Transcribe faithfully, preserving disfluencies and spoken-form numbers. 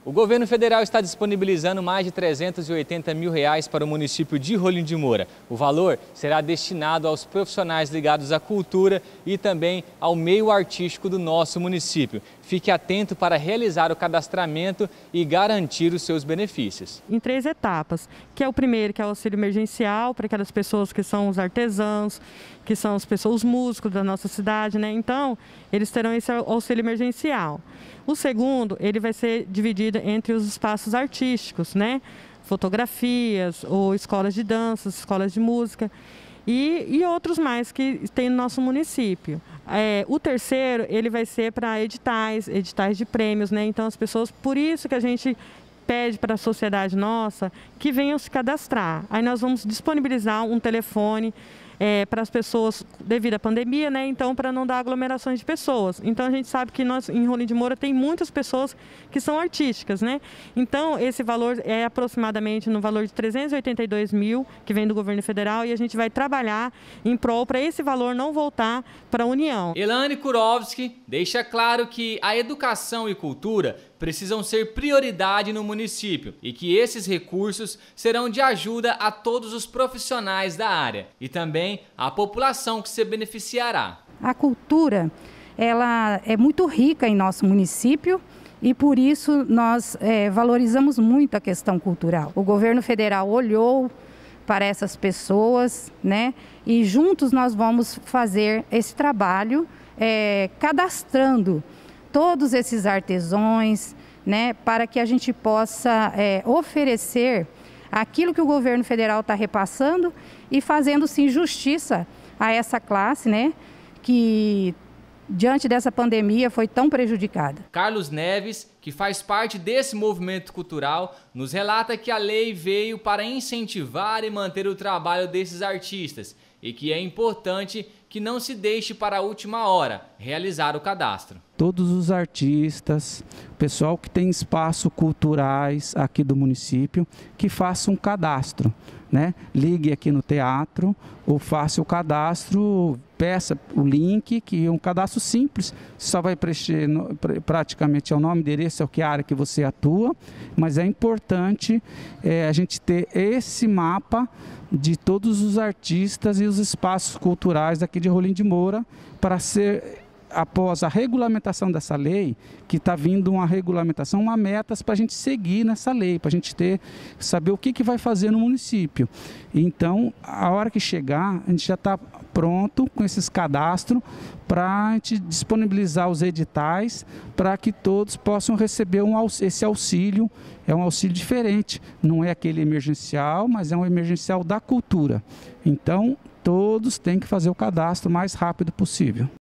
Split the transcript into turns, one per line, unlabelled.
O governo federal está disponibilizando mais de trezentos e oitenta mil reais para o município de Rolim de Moura. O valor será destinado aos profissionais ligados à cultura e também ao meio artístico do nosso município. Fique atento para realizar o cadastramento e garantir os seus benefícios.
Em três etapas, que é o primeiro, que é o auxílio emergencial para aquelas pessoas que são os artesãos, que são as pessoas, os músicos da nossa cidade, né? Então, eles terão esse auxílio emergencial. O segundo, ele vai ser dividido entre os espaços artísticos, né? Fotografias, ou escolas de danças, escolas de música e, e outros mais que tem no nosso município. É, o terceiro, ele vai ser para editais, editais de prêmios, né? Então, as pessoas, por isso que a gente pede para a sociedade nossa que venham se cadastrar. Aí nós vamos disponibilizar um telefone É, para as pessoas devido à pandemia, né? Então, para não dar aglomerações de pessoas. Então, a gente sabe que nós, em Rolim de Moura, tem muitas pessoas que são artísticas, né? Então, esse valor é aproximadamente no valor de trezentos e oitenta e dois mil, que vem do governo federal, e a gente vai trabalhar em prol para esse valor não voltar para a União.
Elaine Kurovski deixa claro que a educação e cultura precisam ser prioridade no município e que esses recursos serão de ajuda a todos os profissionais da área e também a população que se beneficiará.
A cultura, ela é muito rica em nosso município e por isso nós é, valorizamos muito a questão cultural. O governo federal olhou para essas pessoas, né? E juntos nós vamos fazer esse trabalho é, cadastrando todos esses artesãos, né, para que a gente possa é, oferecer aquilo que o governo federal está repassando e fazendo sim justiça a essa classe, né, que diante dessa pandemia foi tão prejudicada.
Carlos Neves, que faz parte desse movimento cultural, nos relata que a lei veio para incentivar e manter o trabalho desses artistas e que é importante que não se deixe para a última hora realizar o cadastro.
Todos os artistas, pessoal que tem espaços culturais aqui do município, que façam um cadastro, né? Ligue aqui no teatro ou faça o cadastro, peça o link, que é um cadastro simples, só vai preencher no, praticamente é o nome, endereço, é que área que você atua, mas é importante é, a gente ter esse mapa de todos os artistas e os espaços culturais aqui de Rolim de Moura para ser, após a regulamentação dessa lei, que está vindo uma regulamentação, uma metas para a gente seguir nessa lei, para a gente ter, saber o que, que vai fazer no município. Então, a hora que chegar, a gente já está pronto com esses cadastros para a gente disponibilizar os editais para que todos possam receber um, esse auxílio. É um auxílio diferente, não é aquele emergencial, mas é um emergencial da cultura. Então, todos têm que fazer o cadastro o mais rápido possível.